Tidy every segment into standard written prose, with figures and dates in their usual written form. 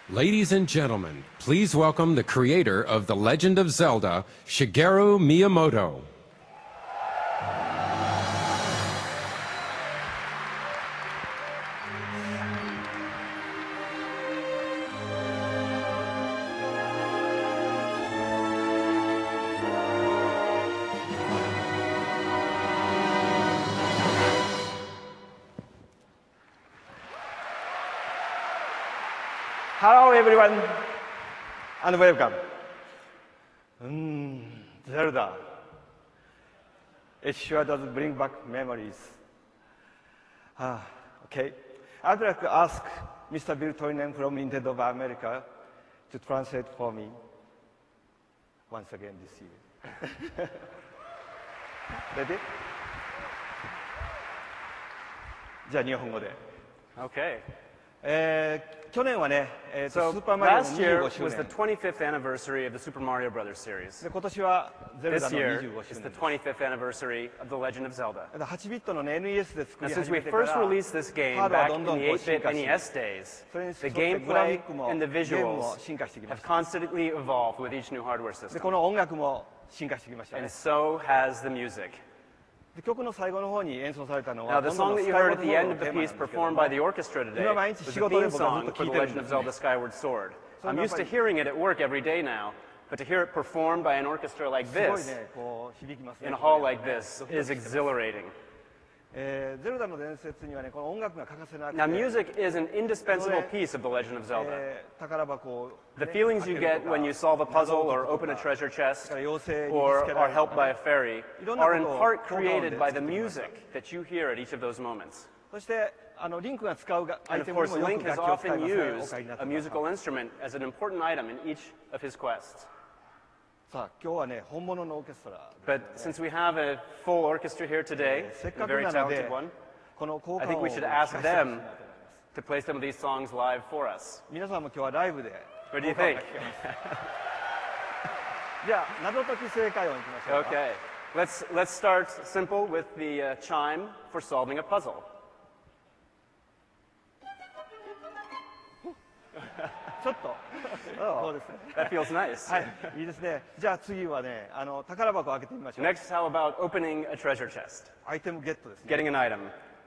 Ladies and gentlemen, please welcome the creator of The Legend of Zelda, Shigeru Miyamoto. Hello everyone and welcome. Zelda. It sure does bring back memories. Okay. I'd like to ask Mr. Bill Toynen from Nintendo of America to translate for me once again this year. Ready? じゃあ日本語で。 Okay. 去年はね、ス So ーパーマリオの last year 25周 was the 年。 25th anniversary of the Super Mario Brothers series. で今年はゼルダ This の year 25 is 周 the 年です。 25th anniversary of The Legend of Zelda. ただ8ビットの、ね、NES で作 Now, り since 始 we めてから first released this game ハードは back ど in んどん the こう進 8-bit 化し NES days, それに the 沿ってグラフィッ gameplay クも and the ゲームも visuals 進化してきま have した。 constantly evolved with each new hardware で system. この音楽も進化してきましたね And。so has the music. で曲の最後の方に演奏されたの Now, は the 今度 song の that ス you カイ heard ウォ at ー the ド end の of the テーマ piece なんですけど performed も by the orchestra today 今毎日 was 仕 the 事で theme 僕はずっ song と for 聴い The てるん Legend で of すね Zelda Skyward Sword. それ I'm がやっ used ぱ to り hearing it at work every day now, but to hear it performed by an orchestra like すごい this ねこう響きますね in a hall like this is exhilarating. ゼルダの伝説にはねこの音楽が欠かせなくて Now, music is an indispensable piece of The Legend of Zelda. 宝箱を、ね、 The feelings you 開ける get とか when you solve a puzzle or 謎を open a 解くとか treasure chest それから妖精に or 見つけら are れると helped か by ね a fairy いろんな are こ in とを part 効果音で created by 作 the ってきました music that you hear at each of those moments. そしてリンクが使うア And イテ of ムに course, もよ Link く has 楽器を使い often ますねお used 買いになって a くだ musical さい instrument as an important item in each of his quests. さあ今日はね本物のオーケストラ But since we have a full orchestra here today, せっ a かく very なので talented one, この効 I 果 think 音を we 聞 should か ask せてほしいなと思い them ます to play some of these songs live for us. 皆さんも今日はライブで What do you 効果音 think? が聞けますじゃあ謎解き正解音いきましょうか Okay, let's start simple with the chime for solving a puzzle. ちょっとそうですね That feels nice. はいいいですねじゃあ次はね宝箱を開けてみましょう Next, how about opening a treasure chest? アイテムゲットですね Getting an item.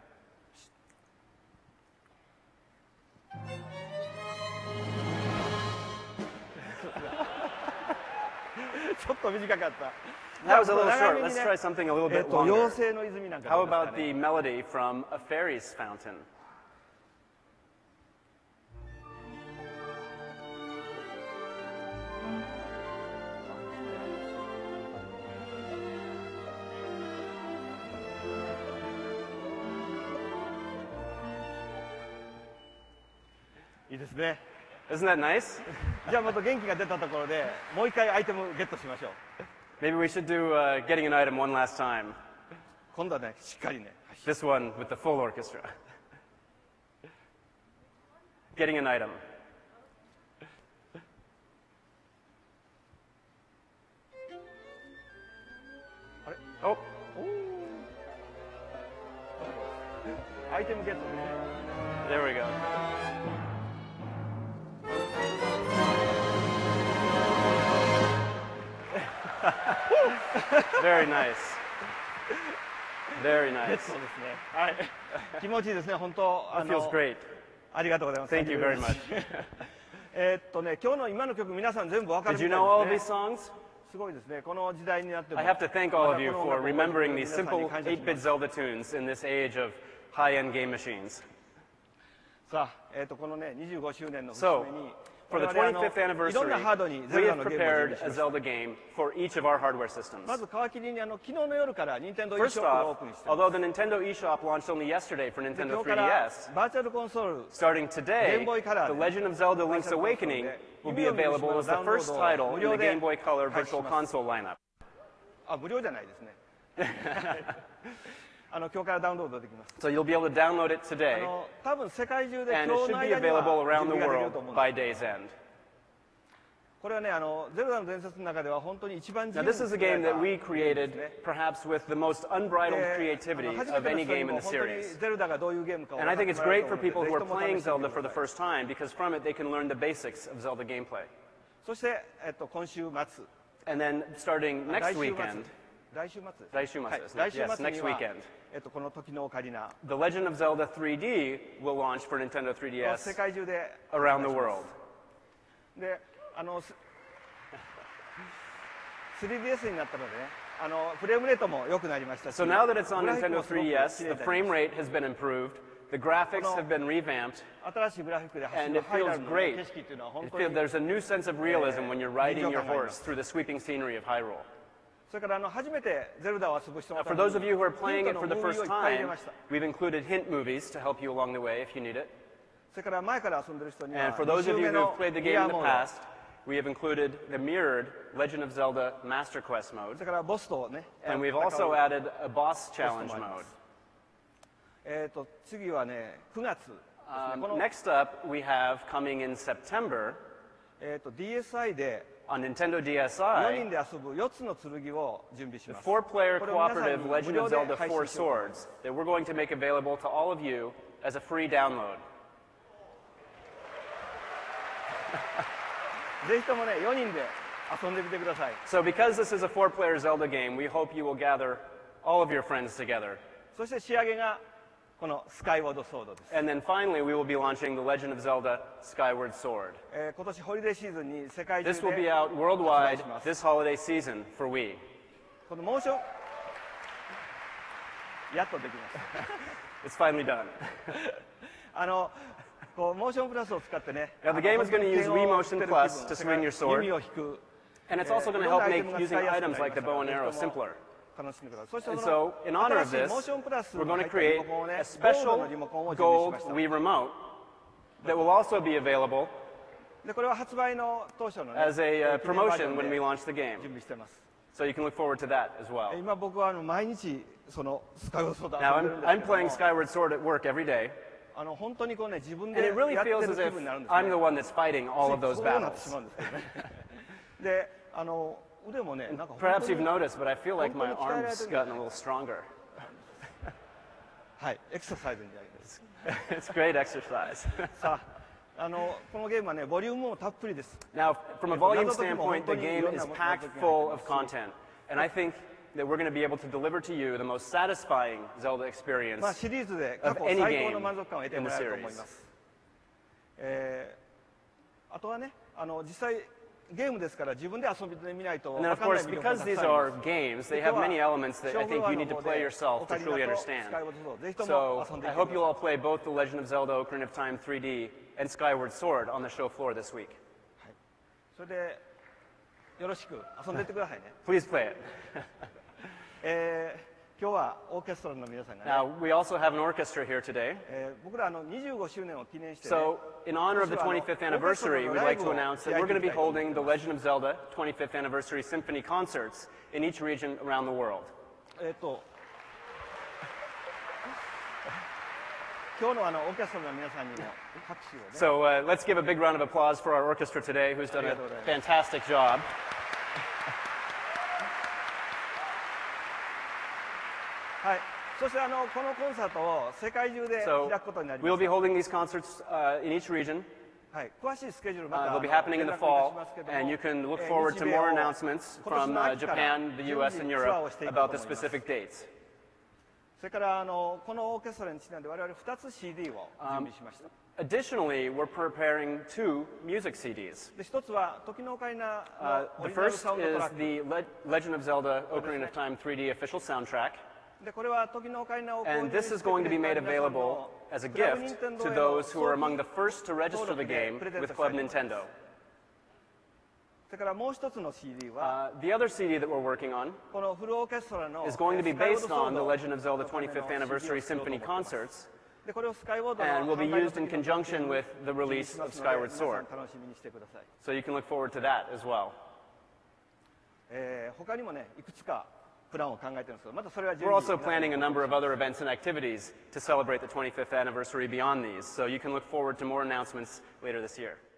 ちょっと短かった That was a little 長 short. めに Let's ね try something a little bit 妖 longer. 精の泉なんか How どうですか about ね the melody from a fairy's fountain? いいですね Isn't that nice? じゃあまた元気が出たところでもう一回アイテムゲットしましょう Maybe we should do getting an item one last time. 今度はねしっかりね This one with the full orchestra. Getting an item. Oh, アイテムゲットですね there we go. Very nice. Very ゲッ nice. トですねはい気持ちいいですね本当 That feels great. ありがとうございます Thank you very much. 今日の今の曲皆さん全部わかる Did み you know all たい of で these すね songs? すごいですねこの時代になっても I have to thank all of you またこの for 音楽を remembering 皆 these さんに simple 感謝します 8-bit Zelda tunes in this age of high-end game machines. さあ、このね25周年の節 So, 目に for the 我々 25th いろん anniversary, なハードにゼ we ルダ have のゲームを準備 prepared し a ました Zelda game for each of our hardware systems. まず皮切りに昨日の夜から任天堂 First eShop をオー off, プンしてます although the Nintendo eShop launched only yesterday for で Nintendo 今日から 3DS, バーチャルコンソール starting today, Game Boy Color The Legend of Zelda Link's Awakening will be available as the first title in the Game Boy Color Virtual Console lineup. 無料じゃないですね今日からダウンロードできます So you'll be able to download it today, 多分世界中で and it 今日 should の be 間には available 準 around the 備ができる world と思うん by です day's end. これはね、ゼルダの伝説の中では本当に一番 Now, this is a game that we created perhaps with the most unbridled creativity of any game in the series. And I think it's great for people who are playing Zelda for the first time because from it they can learn the basics of Zelda gameplay. そして、今週末 And then starting next weekend, 来週末 yes, next weekend, この時のオカリナ The Legend of Zelda 3D will launch for Nintendo 世 3DS 界中で around the world. で3DS になったのでね、フレームレートも良くなりましたし、 So now that it's on グラフィック Nintendo もすごく綺麗 3DS, に the なり frame まし rate has been improved, the graphics have been revamped, た新しいグラフィックで走 and る it ハイラ feels ルの great. 景色っていうのは本 It 当に there's a new sense of realism when you're riding your 臨場感がありま horse す。 through the sweeping scenery of Hyrule. それから初めてゼルダを遊ぶ人の For ため those of you who are に playing ヒン it ト for の the ムービー first をいっぱい入れ time, ました。 we've included hint movies to help you along the way if you need it. それから前から遊んでる人に And は for those 2 of 周 you 目 who の have played the ギ game ア in the モード、 past, we have included the mirrored Legend of Zelda Master Quest そ mode. れからボスとね、 And we've 戦う also added a boss challenge ボスもありま mode. す。次はね、9月ですね。この Next up, we have coming in September DSi で on Nintendo 4 DSi, 人で遊ぶ4つの剣を準備し the ます。 four-player これを皆さん cooperative に無 Legend 料 of で Zelda 配 Four 信しようと思います Swords that we're going to make available to all of you as a free download. ぜひともね、4人で遊んでみてください。 So because this is a four-player Zelda game, we hope you will gather all of your friends together. そして仕上げがこのスカイウォードソードです。 And then finally, we will be launching The Legend of Zelda Skyward Sword. 今年ホリデーシーズンに世界中 This will be で out worldwide 発売します。 this holiday season for Wii. このモーションやっとできまし It's finally done. た。こうモーションプラスを使ってね。 Now, the game is going to use Wii Motion Plus to swing your sword. 弓を引く。 And it's also going to help make using items like the bow and arrow simpler. 楽しんでください。そ And してそ so, in の honor of 新しい this, モーションプラス we're の going 入 to った create リモコンをね、 a ゴールド special のリモコンを準備し gold ました。 Wii remote that will also be available でこれは発売の当初のね、 as a 記念バージョ promotion ン when で we launch the game. 準備してます。 So you can look forward to that as well. 今僕は毎日そのスカイウォードソード Now, 遊んでるん I'm ですけど playing も Skyward Sword at work every day, 本当にこうね自分 and で it really やってる feels 気 as if 分になるんです I'm ね。 the one that's fighting all of those こうなってし battles. まうんですけどね。で腕もねなんか本 Perhaps 当 you've に noticed, but I feel like my 本当に鍛えられてる。 arms gotten a little stronger. はいエクササイズになります。 It's great exercise. さあこのゲームはねボリュームもたっぷりです。 Now, from a volume standpoint, the game is packed full of content, and I think that we're going to be able to deliver to you the most satisfying Zelda experience. まあシリーズで過 of 去 any 最高 game の満足感を得て in も the らえると思い series. ます。あとはね実際ゲームですから自分で遊びで見ないと And then, 分 of かんない course, 魅力が because たく these さんあ are ります。 games, they have many elements that I think you need to play yourself to truly スカイ understand. ウォードソードぜひとも So 遊んで I いって hope く you'll だ all play both The Legend of Zelda Ocarina of Time 3D and Skyward Sword on the show floor this week. さい。それでよろしく遊んでいってくださいね。 Please play it. 今日はオーケストラの皆さんがね、 Now, we also have an orchestra here today. 僕ら25周年を記念してね、 So, in honor of the 25th anniversary, we'd like to announce that we're going to be holding the Legend of Zelda 25th Anniversary Symphony concerts in each region around the world. 今日のオーケストラの皆さんにも拍手をね。 So, let's give a big round of applause for our orchestra today, who's done a fantastic job. はい。そしてこのコンサートを世界中で So, 開くことになりま we'll す。 be holding these concerts in each region. はい。詳しいスケジュールまた They'll be happening in the 連絡いたし fall, ますけども and you can look 日 forward to 米 more を announcements 今年 from の秋から Japan, the US, 順 and 次ツアー Europe をしていくと about 思い the ます specific dates. それからこのオーケストラにちなんで我々2つ CD を準備しました。 Additionally, we're preparing 2 music CDs. で一つは時のオカリナのオ The リジナル first サウンドト is ラック。 the Legend of Zelda Ocarina of Time 3D official soundtrack. でこれは時のオカリナを購 And 入 this して is くれ going to た be 皆 made さん available の as a クラブ gift ニンテンド to への those who are among the first to register the game with Club Nintendo. それからもう一つの CD は The other CD that we're working on このフルオーケストラの is going to be スカイウォー based ドソー on the ド Legend of Zelda のための 25th Anniversary CD を作ろうと Symphony 思ってます concerts, でこれをスカイウォードの and will be 販売の used 時 in に conjunction with the 準備 release しま of すので Skyward 皆さん Sword. 楽しみにしてください。 So you can look forward to that as well. 他にもねいくつかプランを考えてるんですけどまたそれは順 We're 次 also planning a number of other events and activities to celebrate the 25th anniversary beyond these, so you can look forward to more announcements later this year.